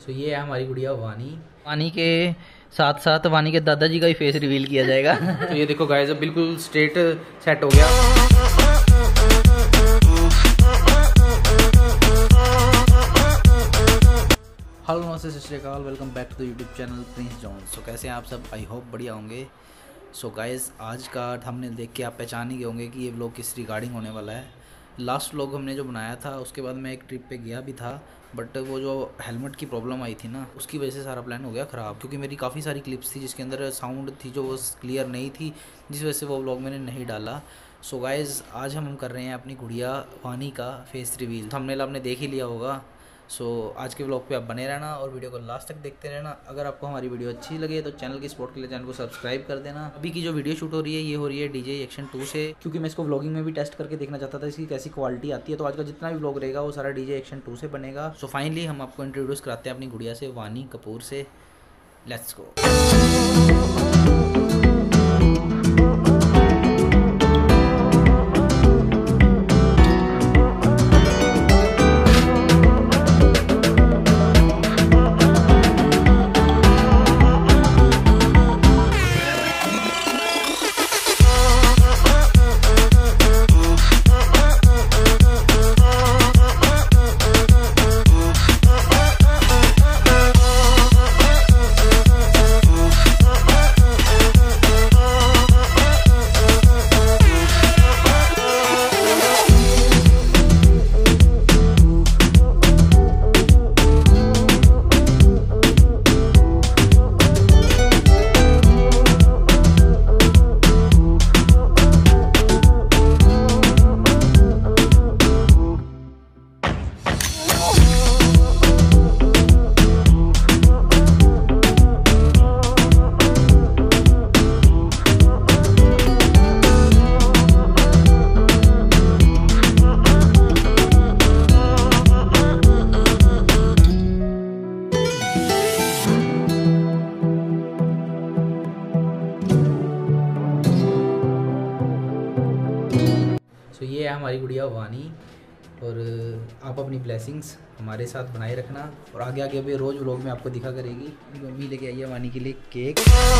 सो ये है हमारी गुड़िया वानी। वानी के साथ साथ वानी के दादाजी का भी फेस रिवील किया जाएगा। तो ये देखो गाइस, अब बिल्कुल स्ट्रेट सेट हो गया। हेलो नमस्ते, सत श्री अकाल, welcome back to the YouTube channel Prince John. So कैसे हैं आप सब? आई होप बढ़िया होंगे। सो गाइस, आज का थंबनेल देख के आप पहचान ही गए होंगे कि ये व्लॉग किस रिगार्डिंग होने वाला है। लास्ट व्लॉग हमने जो बनाया था उसके बाद मैं एक ट्रिप पे गया भी था, बट वो जो हेलमेट की प्रॉब्लम आई थी ना, उसकी वजह से सारा प्लान हो गया ख़राब। क्योंकि मेरी काफ़ी सारी क्लिप्स थी जिसके अंदर साउंड थी जो वो क्लियर नहीं थी, जिस वजह से वो व्लॉग मैंने नहीं डाला। सो गाइस, आज हम कर रहे हैं अपनी गुड़िया वानी का फेस रिवील। थंबनेल आपने देख ही लिया होगा। सो आज के व्लॉग पे आप बने रहना और वीडियो को लास्ट तक देखते रहना। अगर आपको हमारी वीडियो अच्छी लगे तो चैनल की सपोर्ट के लिए चैनल को सब्सक्राइब कर देना। अभी की जो वीडियो शूट हो रही है ये हो रही है डीजे एक्शन 2 से, क्योंकि मैं इसको व्लॉगिंग में भी टेस्ट करके देखना चाहता था इसकी कैसी क्वालिटी आती है। तो आज का जितना भी व्लॉग रहेगा वो सारा डीजे एक्शन 2 से बनेगा। सो फाइनली हम आपको इंट्रोड्यूस कराते हैं अपनी गुड़िया से, वानी कपूर से। Let's go. तो ये है हमारी गुड़िया वानी, और आप अपनी ब्लेसिंग्स हमारे साथ बनाए रखना। और आगे आगे भी रोज़ व्लॉग में आपको दिखा करेगी। मम्मी लेके आई है वानी के लिए केक।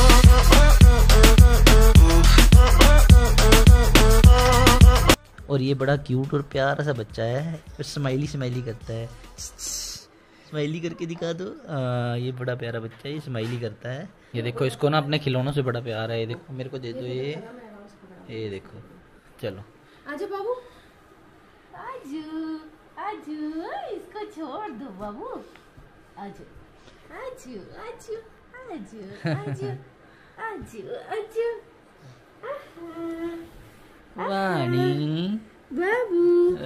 और ये बड़ा क्यूट और प्यारा सा बच्चा है, और स्माइली स्माइली करता है। स्माइली करके दिखा दो। ये बड़ा प्यारा बच्चा है, ये स्माइली करता है। ये देखो, इसको ना अपने खिलौनों से बड़ा प्यार है। ये देखो, मेरे को दे दो ये देखो। चलो आजू बाबू, आजू आजू, इसको छोड़ दो बाबू। आजू आजू आजू आजू आजू आजू आजू। वानी बाबू,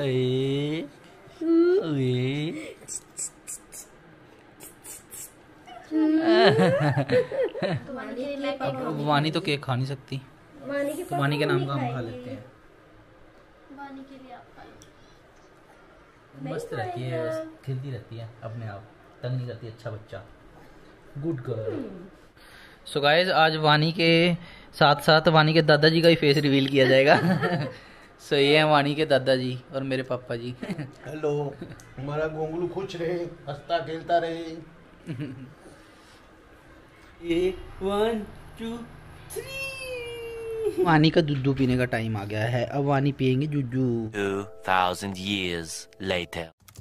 वानी तो केक खा नहीं सकती, तो वानी के नाम का हम खा लेते हैं। वानी के लिए आप खा लो। मस्त रहती है, बस खेलती रहती है अपने आप, तंग नहीं करती। अच्छा बच्चा, गुड गर्ल। सो गाइस, आज वानी के साथ साथ वानी के दादाजी का भी फेस रिवील किया जाएगा। सो ये है वानी के दादाजी और मेरे पापा जी। हेलो, हमारा गोंगलू खुश रहे, हंसता खेलता रहे। ये 1 2 3। वानी का दूध पीने का टाइम आ गया है। अब वानी पियेंगे दूधू। 2000 years later.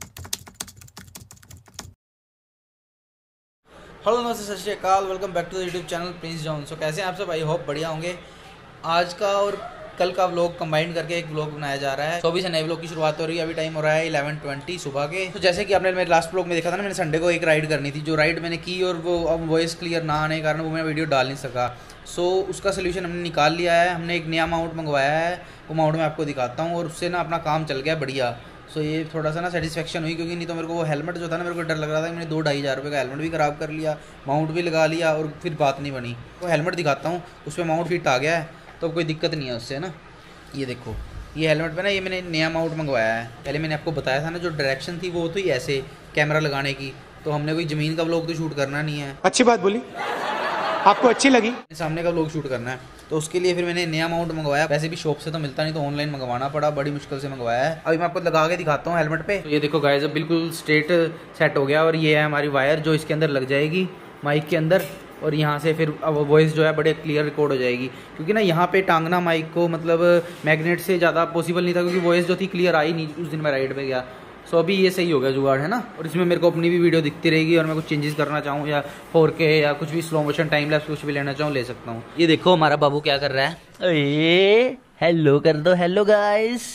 हेलो नमस्ते, सत श्री अकाल, welcome back to the YouTube channel Prince John. So कैसे हैं आप सब? आई होप बढ़िया होंगे। आज का और कल का व्लॉग कंबाइन करके एक व्लॉग बनाया जा रहा है। तो अभी से नए व्लॉग की शुरुआत हो रही है। अभी टाइम हो रहा है 11:20 सुबह के। तो जैसे कि आपने मेरे लास्ट व्लॉग में देखा था ना, मैंने संडे को एक राइड करनी थी। जो राइड मैंने की और वो अब वॉइस क्लियर ना आने के कारण वो मैं वीडियो डाल नहीं सका। सो उसका सोल्यूशन हमने निकाल लिया है। हमने एक नया माउंट मंगवाया है, वो माउंट मैं आपको दिखाता हूँ, और उससे ना अपना काम चल गया बढ़िया। सो ये थोड़ा सा ना सेटिस्फेक्शन हुई, क्योंकि नहीं तो मेरे को वो हेलमेट जो था ना, मेरे को डर लग रहा था कि मैंने 2-2.5 हज़ार रुपये का हेलमेट भी ख़राब कर लिया, माउंट भी लगा लिया और फिर बात नहीं बनी। तो हेलमेट दिखाता हूँ, उस पर माउंट फिट आ गया है, तो कोई दिक्कत नहीं है उससे ना। ये देखो, ये हेलमेट पे ना ये मैंने नया माउंट मंगवाया है। पहले मैंने आपको बताया था ना, जो डायरेक्शन थी वो तो ही ऐसे कैमरा लगाने की, तो हमने कोई ज़मीन का व्लॉग तो शूट करना नहीं है। अच्छी बात बोली। आपको अच्छी लगी? सामने का व्लॉग शूट करना है तो उसके लिए फिर मैंने नया माउंट मंगवाया। वैसे भी शॉप से तो मिलता नहीं, तो ऑनलाइन मंगवाना पड़ा, बड़ी मुश्किल से मंगवाया है। अभी मैं आपको लगा के दिखाता हूँ हेलमेट पे। तो ये देखो गाइस, अब बिल्कुल स्ट्रेट सेट हो गया और ये है हमारी वायर जो इसके अंदर लग जाएगी माइक के अंदर, और यहाँ से फिर अब वॉइस जो है बड़े क्लियर रिकॉर्ड हो जाएगी। क्योंकि ना यहाँ पे टांगना माइक को मतलब मैग्नेट से ज़्यादा पॉसिबल नहीं था, क्योंकि वॉइस जो थी क्लियर आई नहीं उस दिन मैं राइड पे गया। सो अभी ये सही हो गया जुगाड़, है ना। और इसमें मेरे को अपनी भी वीडियो दिखती रहेगी, और मैं कुछ चेंजेस करना चाहूँ या 4K या कुछ भी स्लो मोशन टाइम लैप्स कुछ भी लेना चाहूँ ले सकता हूँ। ये देखो हमारा बाबू क्या कर रहा है। अरे हेलो कर दो, हेलो गाइस।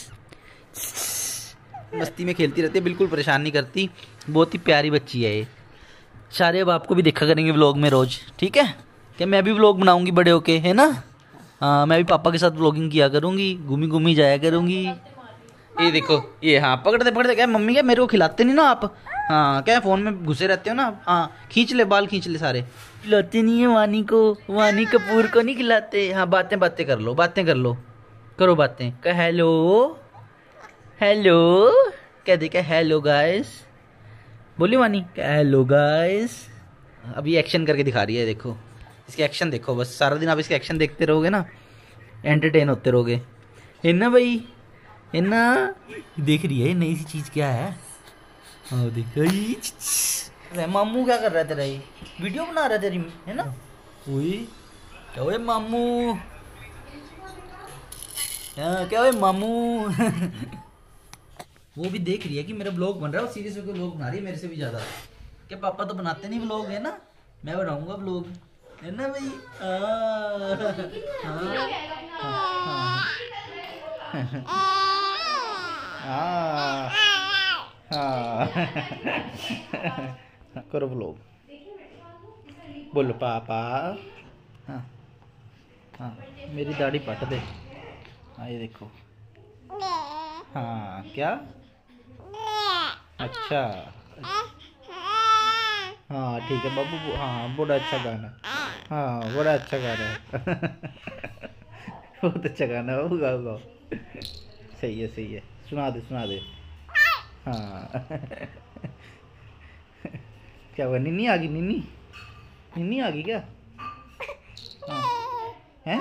मस्ती में खेलती रहती है, बिल्कुल परेशान नहीं करती, बहुत ही प्यारी बच्ची है ये। सारे अब आपको भी देखा करेंगे व्लॉग में रोज, ठीक है। क्या मैं भी व्लॉग बनाऊंगी बड़े होके, है ना। हाँ, मैं भी पापा के साथ व्लॉगिंग किया करूंगी, घूमी जाया करूंगी। ये देखो ये, हाँ पकड़ते क्या मम्मी, क्या मेरे को खिलाते नहीं ना आप। हाँ, क्या फ़ोन में घुसे रहते हो ना। हाँ, खींच ले बाल, खींच ले सारे। खिलाते नहीं है वानी को, वानी कपूर को नहीं खिलाते। हाँ, बातें कर लो, करो बातें। क्या हेलो क्या देखा, हेलो गाइस बोली वानी, क्या हेलो गाइस। अभी एक्शन करके दिखा रही है, देखो इसके एक्शन देखो। बस सारा दिन आप इसके एक्शन देखते रहोगे ना, एंटरटेन होते रहोगे, है ना भाई, है ना। देख रही है नई सी चीज क्या है। हाँ देखो मामू क्या कर रहा है तेरा, ये वीडियो बना रहा है तेरी, है ना। क्या हुए मामू, क्या हुए मामू। वो भी देख रही है कि मेरा ब्लॉग बन रहा है, और सीरियस होकर ब्लॉग बना रही है मेरे से भी ज्यादा। क्या पापा तो बनाते नहीं ब्लॉग, है ना, मैं बनाऊंगा ब्लॉग, है ना भाई। करो ब्लॉग, बोलो पापा। हाँ हाँ, मेरी दाढ़ी पट दे। हाँ ये देखो, हाँ क्या, अच्छा हाँ ठीक है बाबू। हाँ बड़ा अच्छा गाना, हाँ बड़ा अच्छा गाना है। बहुत अच्छा गाना है, गाओ। सही है, सुना दे। हाँ। क्या हुआ, निन्नी आ गई, निन्नी आ गई क्या। हाँ हैं,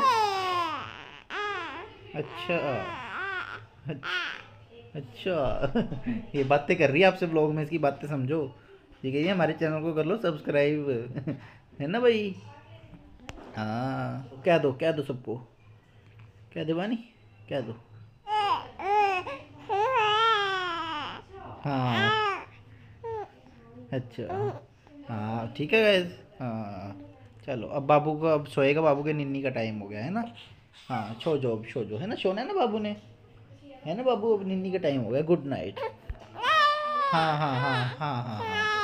अच्छा। ये बातें कर रही है आपसे ब्लॉग में, इसकी बातें समझो। ठीक है, ये हमारे चैनल को कर लो सब्सक्राइब, है ना भाई। हाँ, क्या दो सबको, क्या दे बानी, क्या दो। हाँ अच्छा, हाँ ठीक है गाइस। हाँ चलो, अब बाबू को, अब सोएगा बाबू के, निन्नी का टाइम हो गया है ना। हाँ सो जो है ना, सोना है ना बाबू ने, है ना बाबू, अब निन्नी का टाइम हो गया। Good night. हाँ।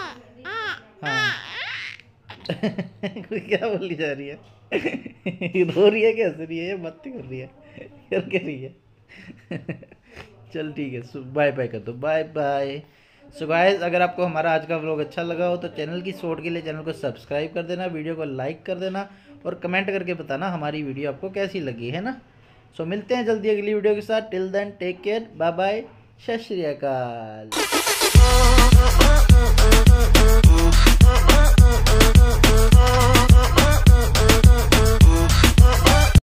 क्या बोली जा रही है। रो रही है क्या, हंस रही है, बातें कर रही है, क्या रही है। चल ठीक है, बाय कर दो, बाय। सो गाइस, अगर आपको हमारा आज का व्लॉग अच्छा लगा हो तो चैनल की सपोर्ट के लिए चैनल को सब्सक्राइब कर देना, वीडियो को लाइक कर देना, और कमेंट करके बताना हमारी वीडियो आपको कैसी लगी, है ना। सो मिलते हैं जल्दी अगली वीडियो के साथ। Till then take care, bye, सत श्री अकाल।